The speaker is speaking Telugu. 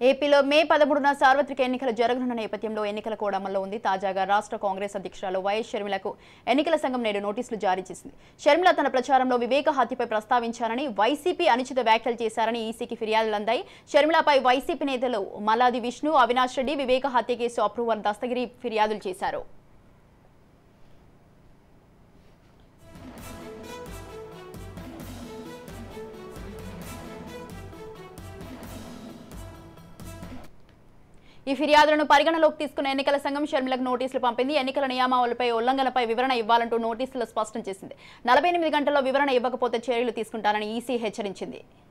ఏపీలో మే 13న సార్వత్రిక ఎన్నికలు జరగనున్న నేపథ్యంలో ఎన్నికల కోడ్ అమల్లో ఉంది. తాజాగా రాష్ట్ర కాంగ్రెస్ అధ్యక్షురాలు వైఎస్ షర్మిలకు ఎన్నికల సంఘం నేడు నోటీసులు జారీ చేసింది. షర్మిల తన ప్రచారంలో వివేక హత్యపై ప్రస్తావించారని, వైసీపీ అనుచిత వ్యాఖ్యలు చేశారని ఈసీకి ఫిర్యాదులు అందాయి. షర్మిలపై వైసీపీ నేతలు మల్లాది విష్ణు, అవినాష్ రెడ్డి వివేక హత్య కేసు అప్రూవర్ దస్తగిరి ఫిర్యాదులు చేశారు. ఈ ఫిర్యాదులను పరిగణలోకి తీసుకున్న ఎన్నికల సంఘం షర్మిలకు నోటీసులు పంపింది. ఎన్నికల నియమావళిపై ఉల్లంఘనపై వివరణ ఇవ్వాలంటూ నోటీసులు స్పష్టం చేసింది. 48 గంటల్లో వివరణ ఇవ్వకపోతే చర్యలు తీసుకుంటారని ఈసీ హెచ్చరించింది.